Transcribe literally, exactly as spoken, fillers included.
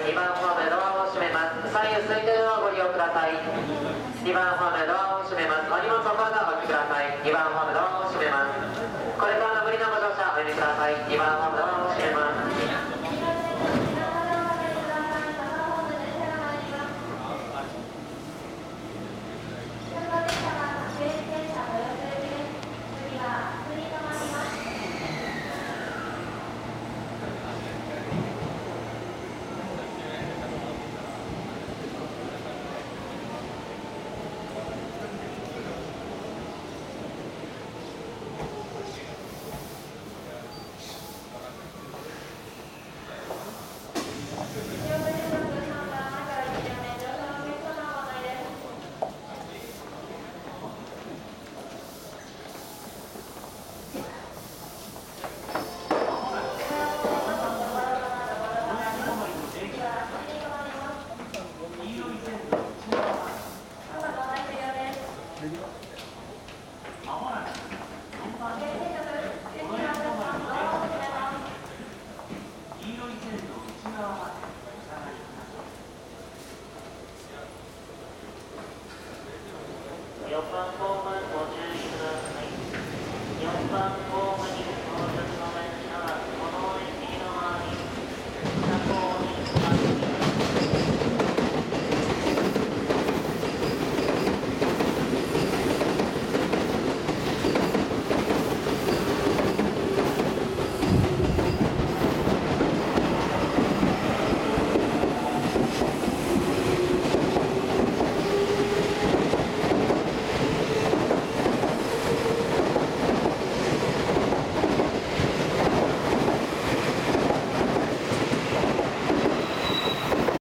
にばんホームドアを閉めます。左右空いてるのをご利用ください。にばんホームドアを閉めます。お荷物をまだお置きください。にばんホームドアを閉めます。これからの無理なご乗車おやめください。にばんホームドアを閉めます。 黄色い線路内側まで